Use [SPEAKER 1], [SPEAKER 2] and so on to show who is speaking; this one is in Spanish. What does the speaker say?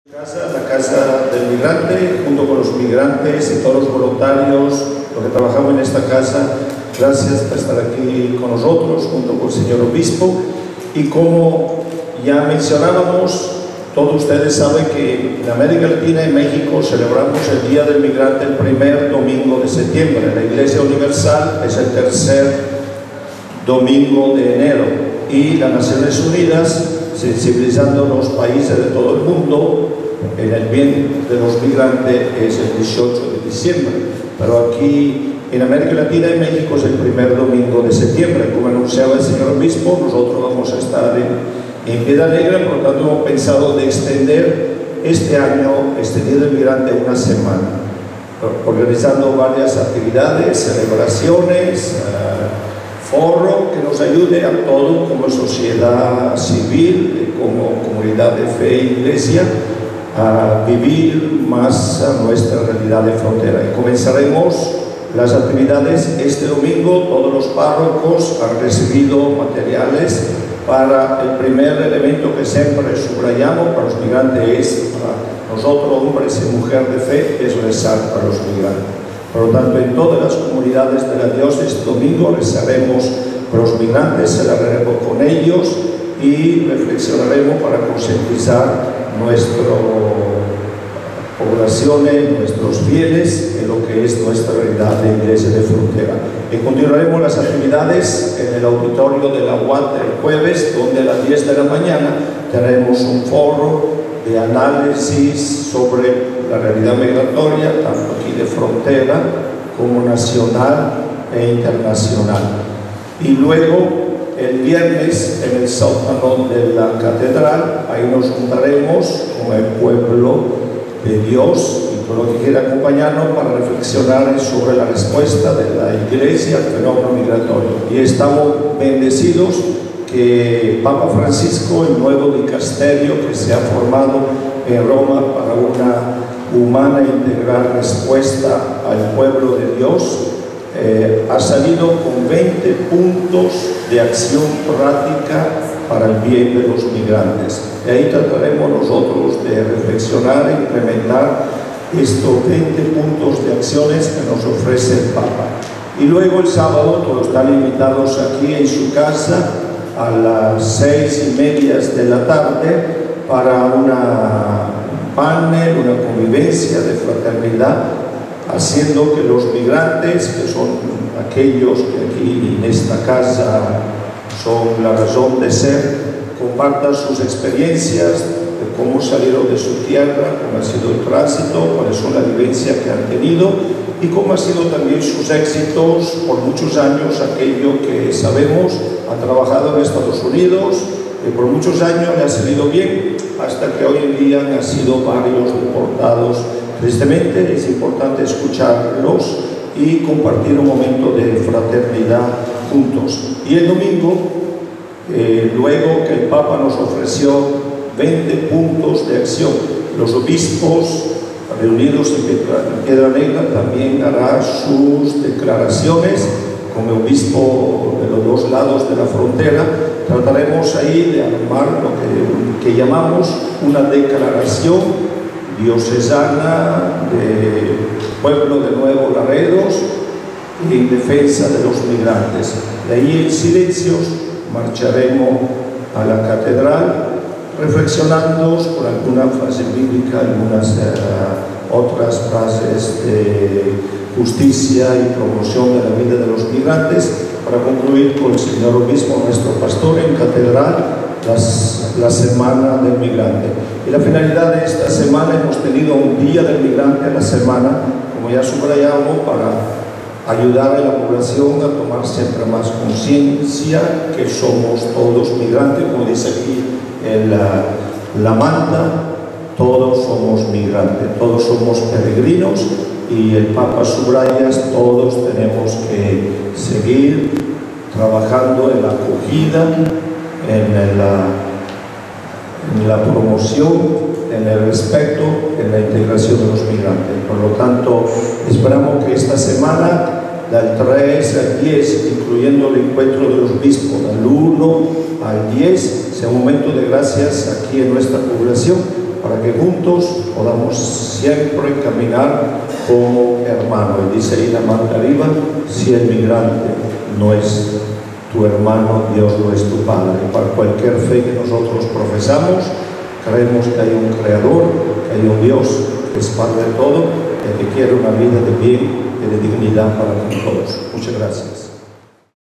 [SPEAKER 1] La Casa del Migrante, junto con los migrantes y todos los voluntarios, los que trabajamos en esta casa, gracias por estar aquí con nosotros, junto con el señor obispo. Y como ya mencionábamos, todos ustedes saben que en América Latina y México celebramos el Día del Migrante el primer domingo de septiembre. La Iglesia Universal es el tercer domingo de enero y las Naciones Unidas, sensibilizando a los países de todo el mundo en el bien de los migrantes, es el 18 de diciembre. Pero aquí en América Latina y México es el primer domingo de septiembre. Como anunciaba el señor obispo, nosotros vamos a estar en Piedra Negra, por lo tanto hemos pensado de extender este año, este Día del Migrante, una semana, organizando varias actividades, celebraciones, foro que nos ayude a todos como sociedad civil, como comunidad de fe e iglesia, a vivir más a nuestra realidad de frontera. Y comenzaremos las actividades este domingo. Todos los párrocos han recibido materiales para el primer elemento que siempre subrayamos para los migrantes, es para nosotros, hombres y mujeres de fe, es rezar para los migrantes. Por lo tanto, en todas las comunidades de la diócesis, domingo rezaremos por los migrantes, celebraremos con ellos y reflexionaremos para concientizar nuestras poblaciones, nuestros fieles, en lo que es nuestra realidad de iglesia de frontera. Y continuaremos las actividades en el auditorio de la UAT el jueves, donde a las 10 de la mañana tenemos un foro de análisis sobre la realidad migratoria, tanto aquí de frontera como nacional e internacional. Y luego el viernes en el sótano de la catedral, ahí nos juntaremos con el pueblo de Dios y todo lo que quiera acompañarnos para reflexionar sobre la respuesta de la Iglesia al fenómeno migratorio. Y estamos bendecidos que Papa Francisco, el nuevo dicasterio que se ha formado en Roma para una humana e integral respuesta al pueblo de Dios, ha salido con 20 puntos de acción práctica para el bien de los migrantes. Y ahí trataremos nosotros de reflexionar e implementar estos 20 puntos de acciones que nos ofrece el Papa. Y luego el sábado todos están invitados aquí en su casa a las 6:30 de la tarde para un panel, una convivencia de fraternidad, haciendo que los migrantes, que son aquellos que aquí en esta casa son la razón de ser, compartan sus experiencias de cómo salieron de su tierra, cómo ha sido el tránsito, cuáles son las vivencias que han tenido y cómo han sido también sus éxitos por muchos años. Aquello que sabemos, ha trabajado en Estados Unidos, por muchos años le ha salido bien, hasta que hoy en día han sido varios deportados. Tristemente es importante escucharlos y compartir un momento de fraternidad juntos. Y el domingo, luego que el Papa nos ofreció 20 puntos de acción, los obispos reunidos en Piedra Negra también harán sus declaraciones como obispo de los dos lados de la frontera. Trataremos ahí de armar lo que llamamos una declaración diocesana de pueblo de Nuevo Laredos en defensa de los migrantes. De ahí en silencios marcharemos a la catedral reflexionando por alguna frase bíblica, algunas otras frases de justicia y promoción de la vida de los migrantes, para concluir con el señor obispo, nuestro pastor en catedral, la semana del migrante. Y la finalidad de esta semana, hemos tenido un día del migrante a la semana, como ya subrayamos, para ayudar a la población a tomar siempre más conciencia que somos todos migrantes, como dice aquí la manta, todos somos migrantes, todos somos peregrinos, y el Papa subraya, todos tenemos que seguir trabajando en la acogida, en la promoción, en el respeto, en la integración de los migrantes. Por lo tanto, esperamos que esta semana, del 3 al 10, incluyendo el encuentro de los obispos, del 1 al 10, sea un momento de gracias aquí en nuestra población, para que juntos podamos siempre caminar como hermanos. Y dice ahí la manta arriba, si el migrante no es tu hermano, Dios no es tu Padre. Para cualquier fe que nosotros profesamos, creemos que hay un Creador, que hay un Dios que es Padre de todo y que quiere una vida de bien y de dignidad para todos. Muchas gracias.